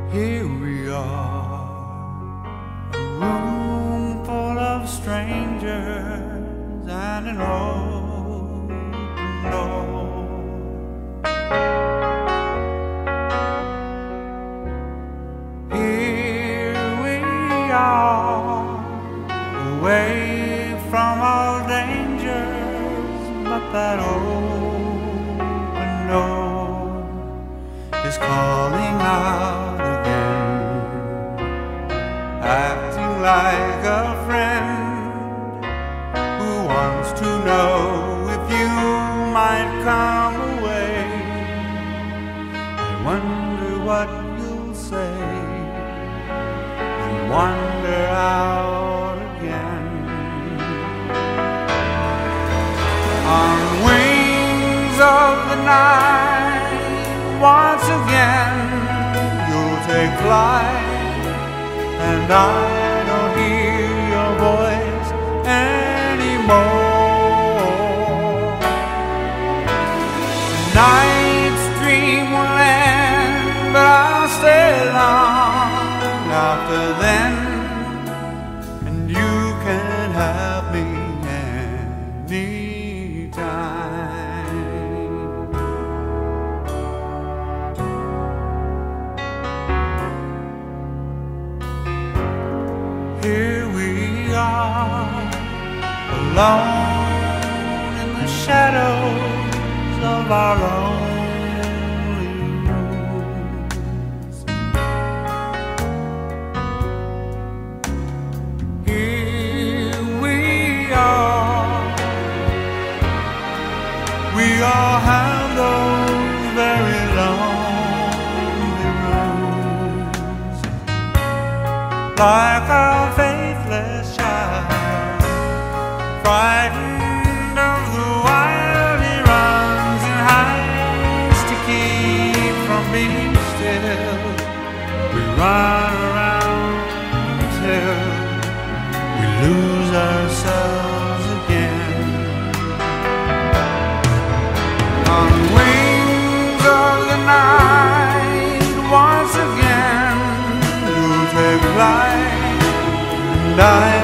Here we are, a room full of strangers and an open door. Here we are, away from all dangers, but that open door is calling out again, acting like a friend who wants to know if you might come away. I wonder what you'll say and wander out again. On wings of the night, once again you'll take flight, and I don't hear your voice anymore. Tonight's dream will end, but I'll stay long after then, and you can have me anytime. Here we are, alone in the shadows of our lonely rooms. Here we all have those very lonely rooms, like our faithless child, frightened of the wild he runs and hides to keep from being still. We run around until we lose ourselves again. On wings of the night, once again you'll take flight, and I